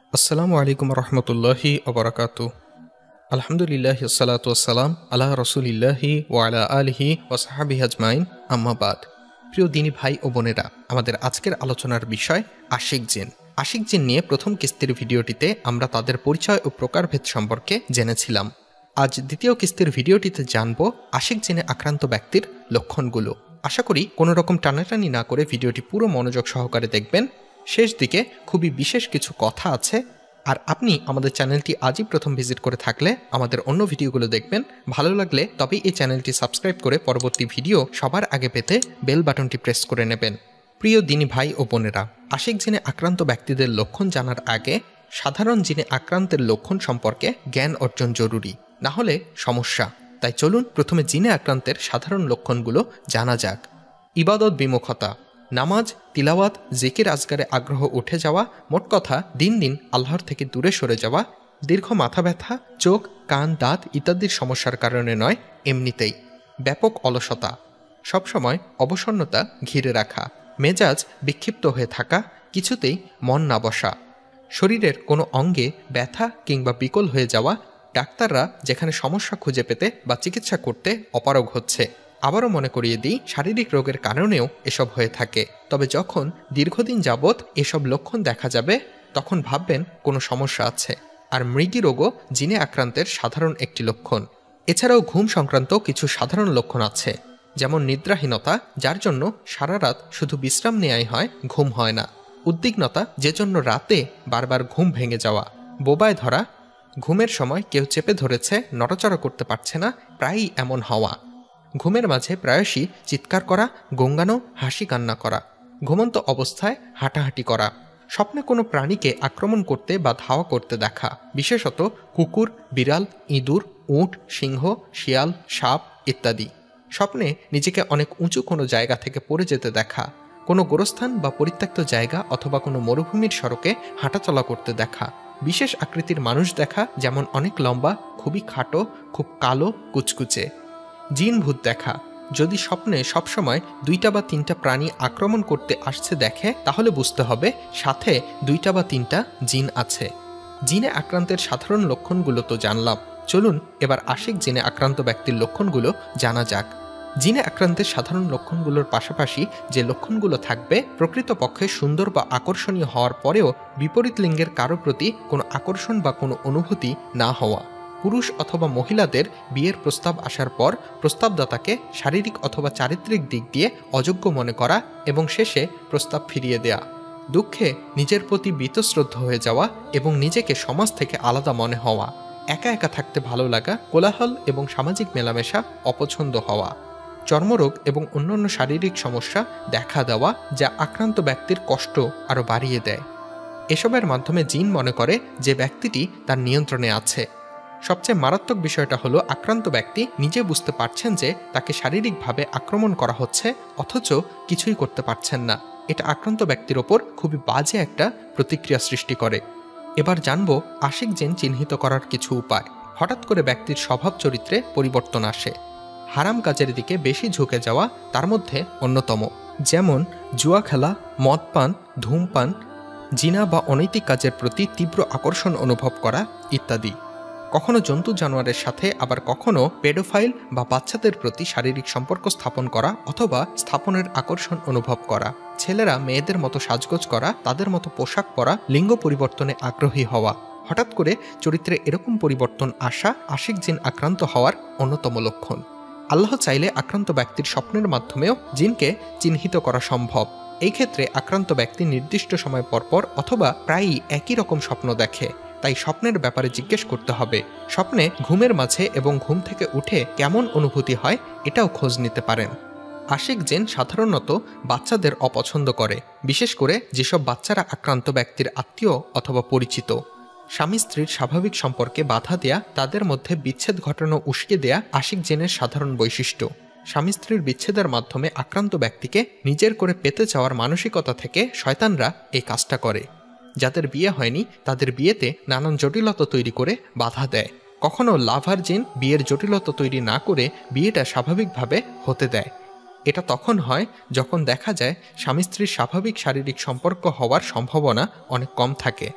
আসসালামু আলাইকুম রহমতুল্লাহি ওবরাকাতু। আলহামদুলিল্লাহ সালাতু ওয়াসসালাম আলা রসুলিল্লাহি ওয়া আলা আলিহি ওয়া সাহবিহি আজমাইন, আম্মা বাদ। প্রিয় দিনী ভাই ও বোনেরা, আমাদের আজকের আলোচনার বিষয় আশিক জিন। আশিক জিন নিয়ে প্রথম কিস্তির ভিডিওটিতে আমরা তাদের পরিচয় ও প্রকারভেদ সম্পর্কে জেনেছিলাম। আজ দ্বিতীয় কিস্তির ভিডিওটিতে জানব আশিক জিনে আক্রান্ত ব্যক্তির লক্ষণগুলো। আশা করি কোনো রকম টানাটানি না করে ভিডিওটি পুরো মনোযোগ সহকারে দেখবেন। শেষ দিকে খুবই বিশেষ কিছু কথা আছে। আর আপনি আমাদের চ্যানেলটি আজই প্রথম ভিজিট করে থাকলে আমাদের অন্য ভিডিওগুলো দেখবেন। ভালো লাগলে তবেই এই চ্যানেলটি সাবস্ক্রাইব করে পরবর্তী ভিডিও সবার আগে পেতে বেল বাটনটি প্রেস করে নেবেন। প্রিয় দিনী ভাই ও বোনেরা, আশিক জিনে আক্রান্ত ব্যক্তিদের লক্ষণ জানার আগে সাধারণ জিনে আক্রান্তের লক্ষণ সম্পর্কে জ্ঞান অর্জন জরুরি, না হলে সমস্যা। তাই চলুন প্রথমে জিনে আক্রান্তের সাধারণ লক্ষণগুলো জানা যাক। ইবাদত বিমুখতা, নামাজ, তিলাওয়াত, জিকির আজগারে আগ্রহ উঠে যাওয়া, মোট কথা দিন দিন আল্লাহর থেকে দূরে সরে যাওয়া, দীর্ঘ মাথা ব্যথা, চোখ, কান, দাঁত ইত্যাদির সমস্যার কারণে নয়, এমনিতেই। ব্যাপক অলসতা, সবসময় অবসন্নতা ঘিরে রাখা, মেজাজ বিক্ষিপ্ত হয়ে থাকা, কিছুতেই মন না বসা, শরীরের কোনো অঙ্গে ব্যথা কিংবা বিকল হয়ে যাওয়া, ডাক্তাররা যেখানে সমস্যা খুঁজে পেতে বা চিকিৎসা করতে অপারগ হচ্ছে। আবারও মনে করিয়ে দিই, শারীরিক রোগের কারণেও এসব হয়ে থাকে। তবে যখন দীর্ঘদিন যাবৎ এসব লক্ষণ দেখা যাবে তখন ভাববেন কোনো সমস্যা আছে। আর মৃগী রোগও জিনে আক্রান্তের সাধারণ একটি লক্ষণ। এছাড়াও ঘুম সংক্রান্ত কিছু সাধারণ লক্ষণ আছে, যেমন নিদ্রাহীনতা, যার জন্য সারা রাত শুধু বিশ্রাম নেওয়াই হয়, ঘুম হয় না। উদ্বিগ্নতা, যে জন্য রাতে বারবার ঘুম ভেঙে যাওয়া। বোবায় ধরা, ঘুমের সময় কেউ চেপে ধরেছে, নড়াচড়া করতে পারছে না, প্রায়ই এমন হওয়া। ঘুমের মাঝে প্রায়শই চিৎকার করা, গঙ্গানো, হাসি কান্না করা। ঘুমন্ত অবস্থায় হাঁটাহাঁটি করা। স্বপ্নে কোনো প্রাণীকে আক্রমণ করতে বা ধাওয়া করতে দেখা, বিশেষত কুকুর, বিড়াল, ইঁদুর, উট, সিংহ, শিয়াল, সাপ ইত্যাদি। স্বপ্নে নিজেকে অনেক উঁচু কোনো জায়গা থেকে পড়ে যেতে দেখা। কোনো গোরস্থান বা পরিত্যক্ত জায়গা অথবা কোনো মরুভূমির সড়কে হাঁটাচলা করতে দেখা। বিশেষ আকৃতির মানুষ দেখা, যেমন অনেক লম্বা, খুবই খাটো, খুব কালো, কুচকুচে। জিন ভূত দেখা, যদি স্বপ্নে সবসময় 2টা বা 3টা প্রাণী আক্রমণ করতে আসছে দেখে, তাহলে বুঝতে হবে সাথে 2টা বা 3টা জিন আছে। জিনে আক্রান্তের সাধারণ লক্ষণগুলো তো জানলাম, চলুন এবার আশিক জিনে আক্রান্ত ব্যক্তির লক্ষণগুলো জানা যাক। জিনে আক্রান্তের সাধারণ লক্ষণগুলোর পাশাপাশি যে লক্ষণগুলো থাকবে, প্রকৃতপক্ষে সুন্দর বা আকর্ষণীয় হওয়ার পরেও বিপরীত লিঙ্গের কারো প্রতি কোনো আকর্ষণ বা কোনো অনুভূতি না হওয়া। পুরুষ অথবা মহিলাদের বিয়ের প্রস্তাব আসার পর প্রস্তাবদাতাকে শারীরিক অথবা চারিত্রিক দিক দিয়ে অযোগ্য মনে করা এবং শেষে প্রস্তাব ফিরিয়ে দেয়া। দুঃখে নিজের প্রতি বীতশ্রদ্ধ হয়ে যাওয়া এবং নিজেকে সমাজ থেকে আলাদা মনে হওয়া। একা একা থাকতে ভালো লাগা, কোলাহল এবং সামাজিক মেলামেশা অপছন্দ হওয়া। চর্মরোগ এবং অন্যান্য শারীরিক সমস্যা দেখা দেওয়া, যা আক্রান্ত ব্যক্তির কষ্ট আরও বাড়িয়ে দেয়। এসবের মাধ্যমে জিন মনে করে যে ব্যক্তিটি তার নিয়ন্ত্রণে আছে। সবচেয়ে মারাত্মক বিষয়টা হলো, আক্রান্ত ব্যক্তি নিজে বুঝতে পারছেন যে তাকে শারীরিকভাবে আক্রমণ করা হচ্ছে, অথচ কিছুই করতে পারছেন না। এটা আক্রান্ত ব্যক্তির ওপর খুবই বাজে একটা প্রতিক্রিয়া সৃষ্টি করে। এবার জানবো আশিক জিন চিহ্নিত করার কিছু উপায়। হঠাৎ করে ব্যক্তির স্বভাব চরিত্রে পরিবর্তন আসে। হারাম কাজের দিকে বেশি ঝুঁকে যাওয়া তার মধ্যে অন্যতম, যেমন জুয়া খেলা, মদ পান, ধূমপান, জিনা বা অনৈতিক কাজের প্রতি তীব্র আকর্ষণ অনুভব করা ইত্যাদি। কখনো জন্তু জানোয়ারের সাথে, আবার কখনো পেডোফাইল বা বাচ্চাদের প্রতি শারীরিক সম্পর্ক স্থাপন করা অথবা স্থাপনের আকর্ষণ অনুভব করা। ছেলেরা মেয়েদের মতো সাজগোজ করা, তাদের মতো পোশাক পরা, লিঙ্গ পরিবর্তনে আগ্রহী হওয়া। হঠাৎ করে চরিত্রে এরকম পরিবর্তন আসা আশিক জিন আক্রান্ত হওয়ার অন্যতম লক্ষণ। আল্লাহ চাইলে আক্রান্ত ব্যক্তির স্বপ্নের মাধ্যমেও জিনকে চিহ্নিত করা সম্ভব। এই ক্ষেত্রে আক্রান্ত ব্যক্তি নির্দিষ্ট সময় পরপর অথবা প্রায়ই একই রকম স্বপ্ন দেখে, তাই স্বপ্নের ব্যাপারে জিজ্ঞেস করতে হবে। স্বপ্নে, ঘুমের মাঝে এবং ঘুম থেকে উঠে কেমন অনুভূতি হয়, এটাও খোঁজ নিতে পারেন। আশিক জিন সাধারণত বাচ্চাদের অপছন্দ করে, বিশেষ করে যেসব বাচ্চারা আক্রান্ত ব্যক্তির আত্মীয় অথবা পরিচিত। স্বামী স্ত্রীর স্বাভাবিক সম্পর্কে বাধা দেয়া, তাদের মধ্যে বিচ্ছেদ ঘটানো উস্কে দেয়া আশিক জিনের সাধারণ বৈশিষ্ট্য। স্বামী স্ত্রীর বিচ্ছেদের মাধ্যমে আক্রান্ত ব্যক্তিকে নিজের করে পেতে চাওয়ার মানসিকতা থেকে শয়তানরা এই কাজটা করে। যাদের বিয়ে হয়নি তাদের বিয়েতে নানান জটিলতা তৈরি করে বাধা দেয়। কখনো লাভার জিন বিয়ের জটিলতা তৈরি না করে বিয়েটা স্বাভাবিকভাবে হতে দেয়। এটা তখন হয় যখন দেখা যায় স্বামী স্ত্রীর স্বাভাবিক শারীরিক সম্পর্ক হওয়ার সম্ভাবনা অনেক কম থাকে।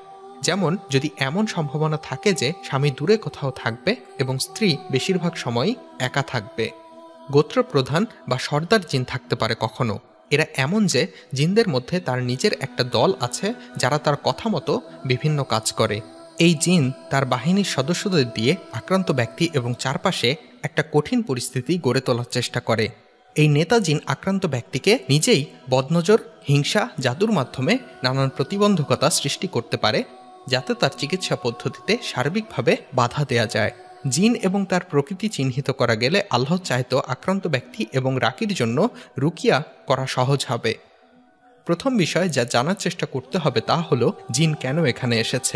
যেমন যদি এমন সম্ভাবনা থাকে যে স্বামী দূরে কোথাও থাকবে এবং স্ত্রী বেশিরভাগ সময়ই একা থাকবে। গোত্রপ্রধান বা সর্দার জিন থাকতে পারে কখনো। এরা এমন যে জিনদের মধ্যে তার নিজের একটা দল আছে যারা তার কথা মতো বিভিন্ন কাজ করে। এই জিন তার বাহিনীর সদস্যদের দিয়ে আক্রান্ত ব্যক্তি এবং চারপাশে একটা কঠিন পরিস্থিতি গড়ে তোলার চেষ্টা করে। এই নেতা জিন আক্রান্ত ব্যক্তিকে নিজেই বদনজর, হিংসা, জাদুর মাধ্যমে নানান প্রতিবন্ধকতা সৃষ্টি করতে পারে যাতে তার চিকিৎসা পদ্ধতিতে সার্বিকভাবে বাধা দেয়া যায়। জিন এবং তার প্রকৃতি চিহ্নিত করা গেলে আল্লাহ চাইতো আক্রান্ত ব্যক্তি এবং রাকির জন্য রুকিয়া করা সহজ হবে। প্রথম বিষয় যা জানার চেষ্টা করতে হবে তা হলো জিন কেন এখানে এসেছে।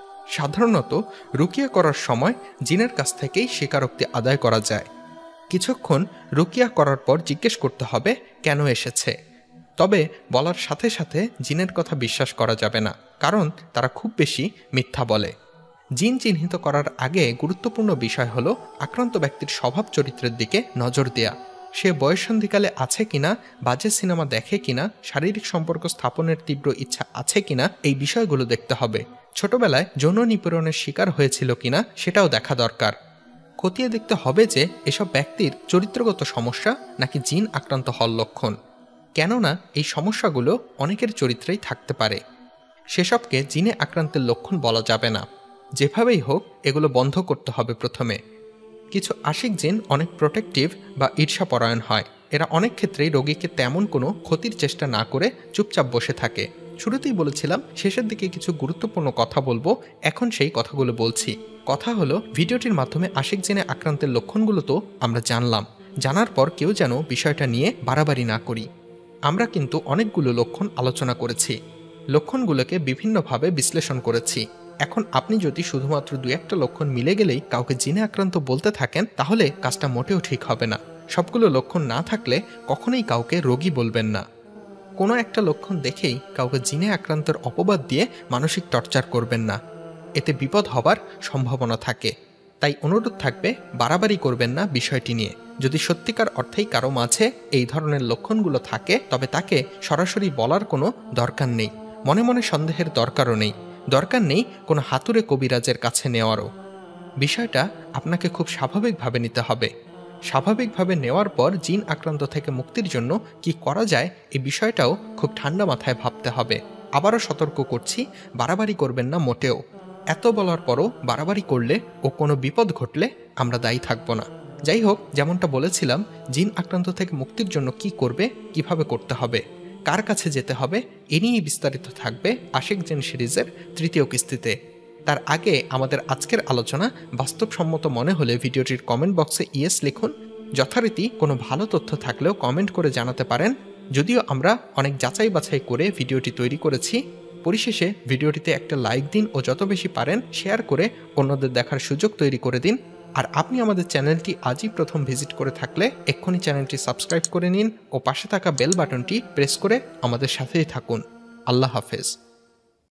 সাধারণত রুকিয়া করার সময় জিনের কাছ থেকেই স্বীকারোক্তি আদায় করা যায়। কিছুক্ষণ রুকিয়া করার পর জিজ্ঞেস করতে হবে কেন এসেছে। তবে বলার সাথে সাথে জিনের কথা বিশ্বাস করা যাবে না, কারণ তারা খুব বেশি মিথ্যা বলে। জিন চিহ্নিত করার আগে গুরুত্বপূর্ণ বিষয় হলো আক্রান্ত ব্যক্তির স্বভাব চরিত্রের দিকে নজর দেয়া। সে বয়ঃসন্ধিকালে আছে কিনা, বাজে সিনেমা দেখে কিনা, শারীরিক সম্পর্ক স্থাপনের তীব্র ইচ্ছা আছে কিনা, এই বিষয়গুলো দেখতে হবে। ছোটবেলায় যৌন নিপীড়নের শিকার হয়েছিল কিনা সেটাও দেখা দরকার। খতিয়ে দেখতে হবে যে এসব ব্যক্তির চরিত্রগত সমস্যা নাকি জিন আক্রান্ত হওয়ার লক্ষণ। কেননা এই সমস্যাগুলো অনেকের চরিত্রেই থাকতে পারে। সেসবকে জিনে আক্রান্তের লক্ষণ বলা যাবে না। যেভাবেই হোক এগুলো বন্ধ করতে হবে প্রথমে। কিছু আশিক জিন অনেক প্রোটেক্টিভ বা ঈর্ষাপরায়ণ হয়। এরা অনেক ক্ষেত্রেই রোগীকে তেমন কোনো ক্ষতির চেষ্টা না করে চুপচাপ বসে থাকে। শুরুতেই বলেছিলাম শেষের দিকে কিছু গুরুত্বপূর্ণ কথা বলবো, এখন সেই কথাগুলো বলছি। কথা হলো, ভিডিওটির মাধ্যমে আশিক জিনে আক্রান্তের লক্ষণগুলো তো আমরা জানলাম। জানার পর কেউ যেন বিষয়টা নিয়ে বাড়াবাড়ি না করি। আমরা কিন্তু অনেকগুলো লক্ষণ আলোচনা করেছি, লক্ষণগুলোকে বিভিন্নভাবে বিশ্লেষণ করেছি। এখন আপনি যদি শুধুমাত্র 2-1টা লক্ষণ মিলে গেলেই কাউকে জিনে আক্রান্ত বলতে থাকেন, তাহলে কাজটা মোটেও ঠিক হবে না। সবগুলো লক্ষণ না থাকলে কখনোই কাউকে রোগী বলবেন না। কোনো একটা লক্ষণ দেখেই কাউকে জিনে আক্রান্তের অপবাদ দিয়ে মানসিক টর্চার করবেন না, এতে বিপদ হবার সম্ভাবনা থাকে। তাই অনুরোধ থাকবে, বাড়াবাড়ি করবেন না বিষয়টি নিয়ে। যদি সত্যিকার অর্থেই কারো মাঝে এই ধরনের লক্ষণগুলো থাকে, তবে তাকে সরাসরি বলার কোনো দরকার নেই। মনে মনে সন্দেহের দরকারও নেই। দরকার নেই কোনো হাতুড়ে কবিরাজের কাছে নেওয়ারও। বিষয়টা আপনাকে খুব স্বাভাবিকভাবে নিতে হবে। স্বাভাবিকভাবে নেওয়ার পর জিন আক্রান্ত থেকে মুক্তির জন্য কি করা যায় এই বিষয়টাও খুব ঠান্ডা মাথায় ভাবতে হবে। আবারও সতর্ক করছি, বাড়াবাড়ি করবেন না মোটেও। এত বলার পরও বাড়াবাড়ি করলে ও কোনো বিপদ ঘটলে আমরা দায়ী থাকব না। যাই হোক, যেমনটা বলেছিলাম, জিন আক্রান্ত থেকে মুক্তির জন্য কি করবে, কিভাবে করতে হবে, কার কাছে যেতে হবে, এ নিয়েই বিস্তারিত থাকবে আশিক জিন সিরিজের 3য় কিস্তিতে। তার আগে আমাদের আজকের আলোচনা বাস্তবসম্মত মনে হলে ভিডিওটির কমেন্ট বক্সে ইয়েস লিখুন। যথারীতি কোনো ভালো তথ্য থাকলেও কমেন্ট করে জানাতে পারেন। যদিও আমরা অনেক যাচাই বাছাই করে ভিডিওটি তৈরি করেছি। পরিশেষে ভিডিওটিতে একটা লাইক দিন ও যত বেশি পারেন শেয়ার করে অন্যদের দেখার সুযোগ তৈরি করে দিন। আর আপনি আমাদের চ্যানেলটি আজই প্রথম ভিজিট করে থাকলে এক্ষুনি চ্যানেলটি সাবস্ক্রাইব করে নিন ও পাশে থাকা বেল বাটনটি প্রেস করে আমাদের সাথেই থাকুন। আল্লাহ হাফেজ।